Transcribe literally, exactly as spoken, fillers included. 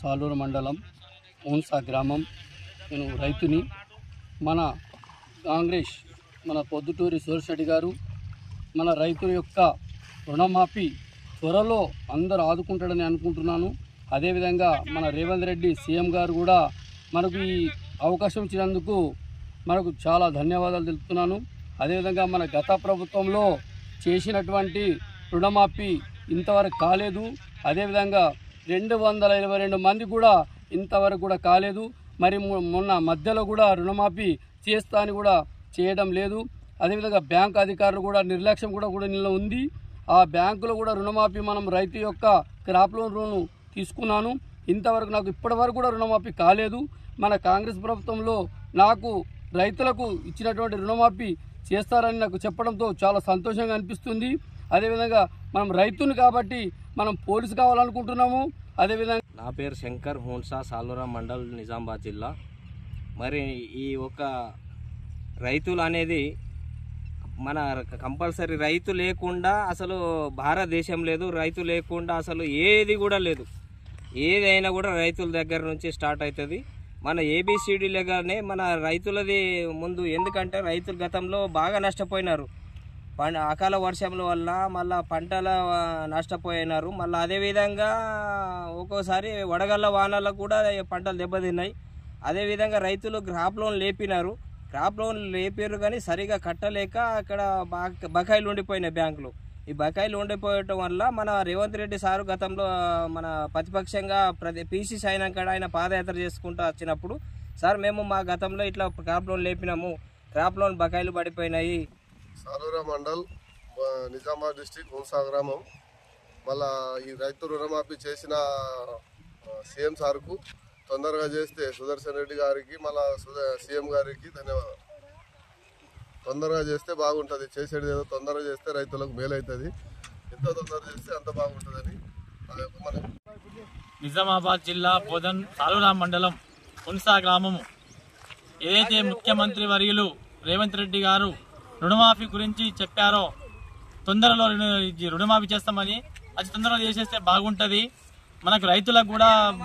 సాలూరు మండలం ఓన్సా గ్రామం. నేను రైతుని. మన కాంగ్రెస్ మన పొద్దుటూరి సురేష్ గారు మన రైతుల యొక్క రుణమాఫీ త్వరలో అందరూ ఆదుకుంటాడని అనుకుంటున్నాను. అదేవిధంగా మన రేవంత్ రెడ్డి సీఎం గారు కూడా మనకు ఈ అవకాశం ఇచ్చినందుకు మనకు చాలా ధన్యవాదాలు తెలుపుతున్నాను. అదేవిధంగా మన గత ప్రభుత్వంలో చేసినటువంటి రుణమాఫీ ఇంతవరకు కాలేదు. అదేవిధంగా రెండు వందల ఇరవై రెండు మంది కూడా ఇంతవరకు కూడా కాలేదు. మరి మొన్న మధ్యలో కూడా రుణమాఫీ చేస్తా అని కూడా చేయడం లేదు. అదేవిధంగా బ్యాంకు అధికారులు కూడా నిర్లక్ష్యం కూడా కూడా నిన్న ఉంది. ఆ బ్యాంకులో కూడా రుణమాఫీ మనం రైతు యొక్క క్రాప్ లోన్ రుణం తీసుకున్నాను. ఇంతవరకు నాకు ఇప్పటి వరకు కూడా రుణమాఫీ కాలేదు. మన కాంగ్రెస్ ప్రభుత్వంలో నాకు రైతులకు ఇచ్చినటువంటి రుణమాఫీ చేస్తారని నాకు చెప్పడంతో చాలా సంతోషంగా అనిపిస్తుంది. అదేవిధంగా మనం రైతుని కాబట్టి మనం పోలీసు కావాలనుకుంటున్నాము. అదేవిధంగా నా పేరు శంకర్, హోన్సా, సాలూరా మండల్, నిజామాబాద్ జిల్లా. మరి ఈ ఒక రైతులు అనేది మన కంపల్సరీ రైతు లేకుండా అసలు భారతదేశం లేదు. రైతు లేకుండా అసలు ఏది కూడా లేదు. ఏదైనా కూడా రైతుల దగ్గర నుంచి స్టార్ట్ అవుతుంది. మన ఏబిసిడీలుగానే మన రైతులది ముందు. ఎందుకంటే రైతులు గతంలో బాగా నష్టపోయినారు. పంట అకాల వర్షంల వల్ల మళ్ళీ పంటల నష్టపోయినారు. మళ్ళీ అదేవిధంగా ఒక్కోసారి వడగళ్ళ వానలకు కూడా పంటలు దెబ్బతిన్నాయి. అదేవిధంగా రైతులు క్రాప్ లోన్ లేపినారు. క్రాప్ లోన్ లేపారు కానీ సరిగా కట్టలేక అక్కడ బకాయిలు ఉండిపోయినాయి బ్యాంకులు. ఈ బకాయిలు ఉండిపోయటం వల్ల మన రేవంత్ రెడ్డి సారు గతంలో మన ప్రతిపక్షంగా ప్రతి పీసీసీ అయినాక ఆయన పాదయాత్ర చేసుకుంటూ వచ్చినప్పుడు, సార్ మేము మా గతంలో ఇట్లా క్రాప్ లోన్ లేపినాము, క్రాప్ లోన్ బకాయిలు పడిపోయినాయి. సాలూరా మండల్, నిజామాబాద్ డిస్టిక్, ఓన్సా గ్రామం. మళ్ళా ఈ రైతు రుణమాఫీ చేసిన సీఎం సార్కు తొందరగా చేస్తే సుదర్శన్ రెడ్డి గారికి మళ్ళా సీఎం గారికి ధన్యవాదాలు. తొందరగా చేస్తే బాగుంటుంది. చేసేది ఏదో తొందరగా చేస్తే రైతులకు మేలు అవుతుంది. ఎంత తొందరగా చేస్తే అంత బాగుంటుందని మన నిజామాబాద్ జిల్లా బోధన్ సాలూరా మండలం ఓన్సా గ్రామము. ఏదైతే ముఖ్యమంత్రి వర్యులు రేవంత్ రెడ్డి గారు రుణమాఫీ గురించి చెప్పారో, తొందరలో రుణమాఫీ చేస్తామని, అది తొందరలో చేసేస్తే బాగుంటుంది. మనకు రైతులకు కూడా